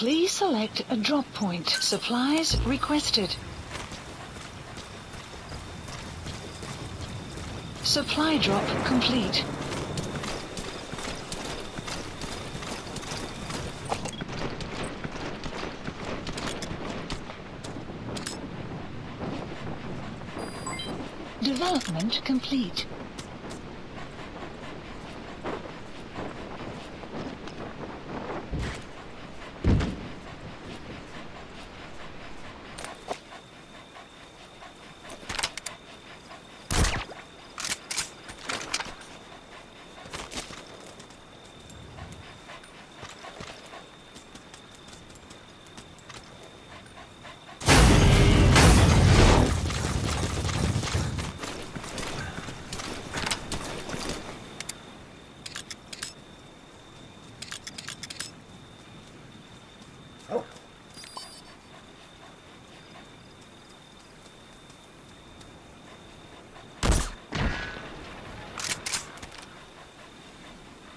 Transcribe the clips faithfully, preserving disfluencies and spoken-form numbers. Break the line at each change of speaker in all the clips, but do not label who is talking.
Please select a drop point. Supplies requested. Supply drop complete. Development complete.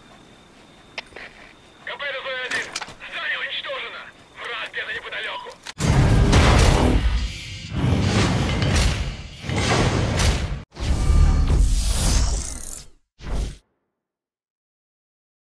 КП один. Здание уничтожено. Враг где-то неподалеку.